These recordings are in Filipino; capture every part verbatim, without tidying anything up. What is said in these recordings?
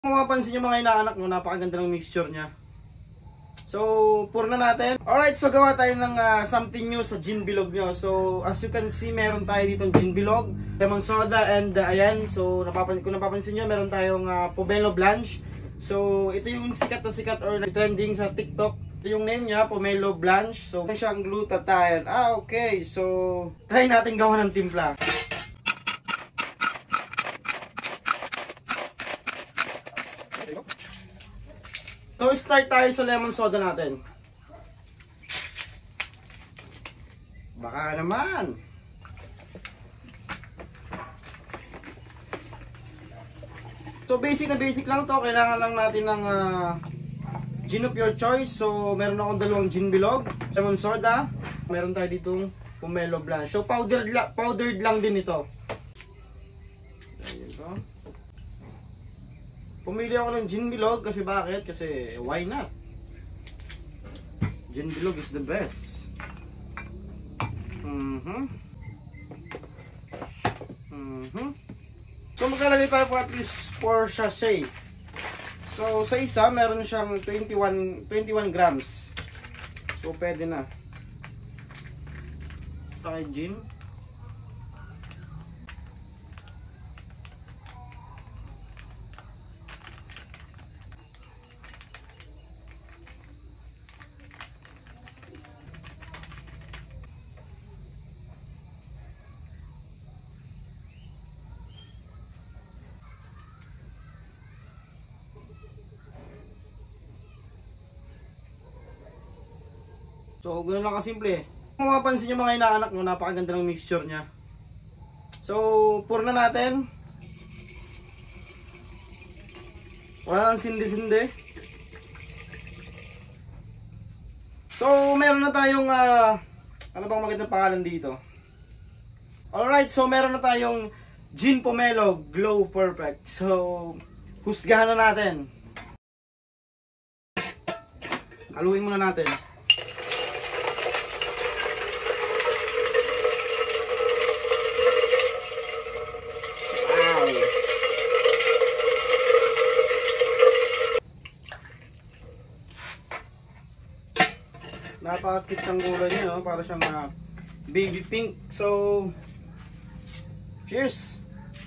Kung mapapansin nyo mga inaanak nyo, napakaganda ng mixture niya. So, pour na natin. Alright, so gawa tayo ng uh, something new sa gin bilog nyo. So, as you can see, meron tayo ditong gin bilog, lemon soda, and uh, ayan. So, napapan kung napapansin nyo, meron tayong uh, Pomelo Blanche. So, ito yung sikat na sikat or trending sa TikTok. Ito yung name niya, Pomelo Blanche. So, ito siyang glutathione. Ah, okay. So, try natin gawa ng timpla. So, start tayo sa lemon soda natin. Baka naman. So, basic na basic lang to. Kailangan lang natin ng uh, gin of your choice. So, meron akong dalawang gin bilog, lemon soda. Meron tayo ditong Pomelo Blanche. So, powdered, la powdered lang din ito. Ayan. Pumili ako ng gin bilog kasi bakit? Kasi why not? Gin bilog is the best. Mhm. Mhm. So maglalagay tayo po at least four sachet. So sa isa meron siyang twenty-one grams. So pwede na. Tayo gin. So, ganoon lang kasimple. Kung mapapansin nyo mga inaanak nyo, napakaganda ng mixture niya. So, pour na natin. Wala nang sindi-sindi. So, meron na tayong, uh, ano bang magandang pangalan dito? Alright, so meron na tayong Gin Pomelo Glow Perfect. So, husgahan na natin. Haluin muna natin. Napaka-cute ng gulay niya, no? Para siyang uh, baby pink. So, cheers!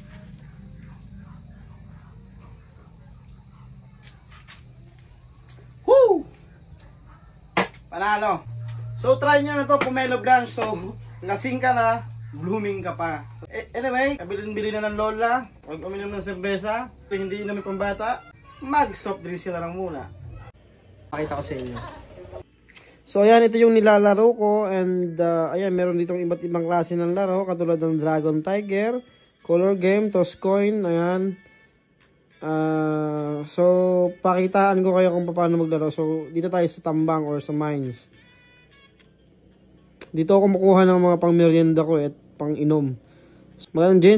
Woo! Panalo! So, try nyo na to, Pomelo Blanche. So, lasing ka na, blooming ka pa. Anyway, kabilin-bili na ng lola. Huwag uminom ng serbesa. Kung hindi inom yung pambata, mag-soft drinks ka na lang muna. Pakita ko sa inyo. So ayan, ito yung nilalaro ko, and uh, ayan, meron ditong iba't ibang klase ng laro katulad ng Dragon Tiger, Color Game, Toss Coin, ayan. Uh, so pakitaan ko kayo kung paano maglaro. So dito tayo sa tambang or sa mines. Dito ako kumukuha ng mga pang merienda ko at pang inom. Magandang gin.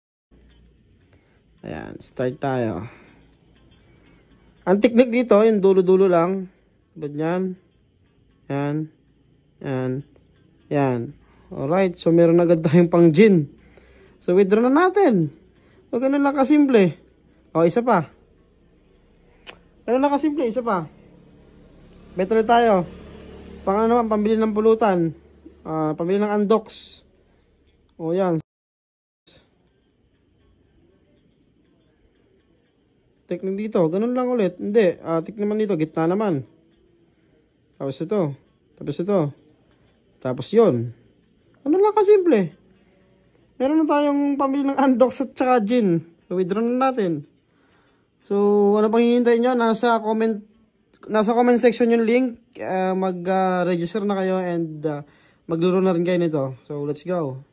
Ayan, start tayo. Ang technique dito, yung dulo-dulo lang. Tulad yan. Yan. Yan. Yan. Alright. So, meron agad tayong pang gin. So, withdraw na natin. So, ganun lang kasimple. O, isa pa. Ganun lang kasimple. Isa pa. Better tayo. Pang ano naman, pambili ng pulutan. Uh, pambili ng Andox. O, yan. Technique dito. Ganun lang ulit. Hindi. Uh, technique naman dito. Gitna naman. Tapos ito. Tapos ito. Tapos yun. Ano lang kasimple. Meron na tayong pamili ng Andox at saka gin. So, withdraw na natin. So, ano pang hinihintay nyo? Nasa comment, nasa comment section yung link. Uh, Mag-register uh, na kayo and uh, maglaro na rin kayo nito. So, let's go.